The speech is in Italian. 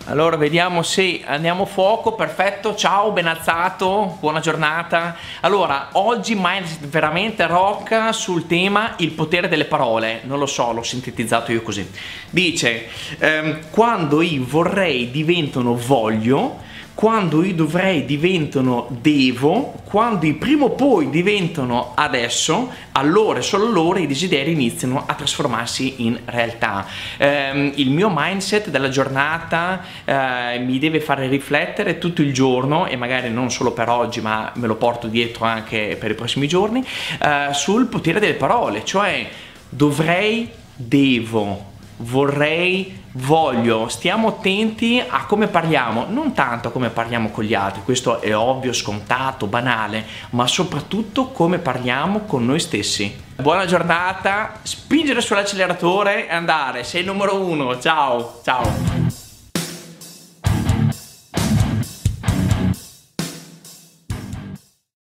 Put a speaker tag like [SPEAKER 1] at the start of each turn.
[SPEAKER 1] Allora vediamo se andiamo a fuoco. Perfetto, ciao, ben alzato, buona giornata. Allora, oggi mindset veramente rock sul tema il potere delle parole. Non lo so, l'ho sintetizzato io così. Dice, quando i vorrei diventano voglio, quando i dovrei diventano devo, quando i prima o poi diventano adesso, allora e solo allora i desideri iniziano a trasformarsi in realtà. Il mio mindset della giornata mi deve fare riflettere tutto il giorno, e magari non solo per oggi ma me lo porto dietro anche per i prossimi giorni, sul potere delle parole, cioè dovrei, devo, vorrei, voglio. Stiamo attenti a come parliamo, non tanto a come parliamo con gli altri, questo è ovvio, scontato, banale, ma soprattutto come parliamo con noi stessi. Buona giornata, spingere sull'acceleratore e andare, sei il numero uno, ciao, ciao.